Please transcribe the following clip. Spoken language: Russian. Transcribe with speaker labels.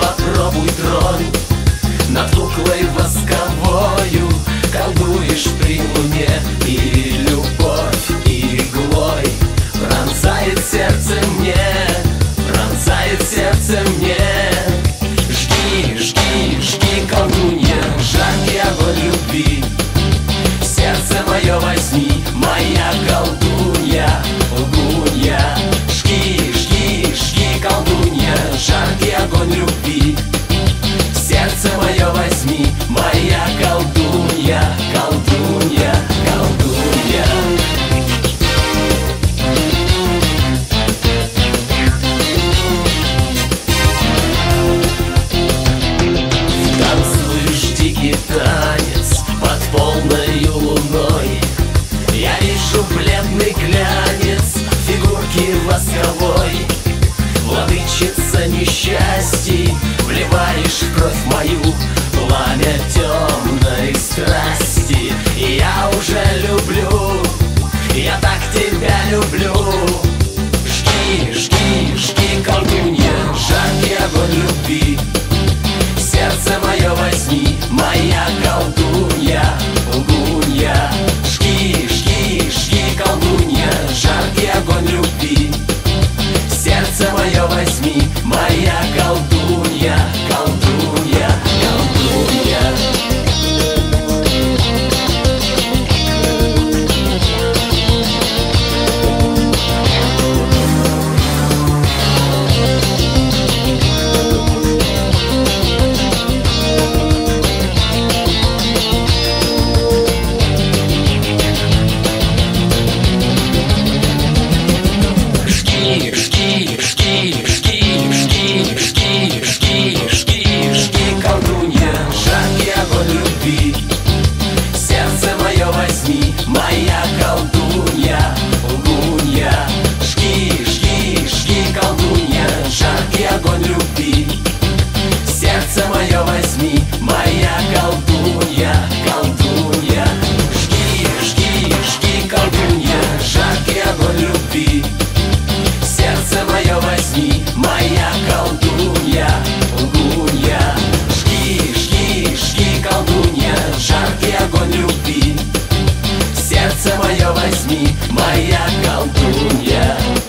Speaker 1: попробуй тронь. Над куклой восковою колдуешь при луне, и любовь иглой пронзает сердце мне, пронзает сердце мне. Жги, жги, жги, колдунья, жаркий огонь любви. Сердце мое возьми, моя колдунья, лгунья. Жги, жги, жги, колдунья, жаркий огонь любви. Сердце мое возьми, моя колдунья, колдунья, колдунья. Танцуешь дикий танец под полною луной. Я вижу бледный глянец фигурки восковой. Владычица несчастий, вливаешь в кровь мою пламя темной страсти. И я уже люблю, я так тебя люблю. Жги, жги, жги, колдунья, жаркий огонь любви. Сердце мое возьми, моя колдунья, лгунья. Жги, жги, жги, колдунья, жаркий огонь любви. Сердце мое возьми, моя колдунья, колдунья, колдунья. Жги, жги, жги, жги, жги, жги, жги, жги, жги, колдунья, жаркий огонь любви. Сердце мое возьми, моя колдунья, лгунья. Жги, жги, жги, колдунья, жаркий огонь любви. Сердце мое возьми, моя колдунья, колдунья. Жги, жги, жги, колдунья, жаркий огонь любви. Сердце мое возьми, моя колдунья, лгунья. Жги, жги, жги, колдунья, жаркий огонь любви. Сердце мое возьми, моя колдунья.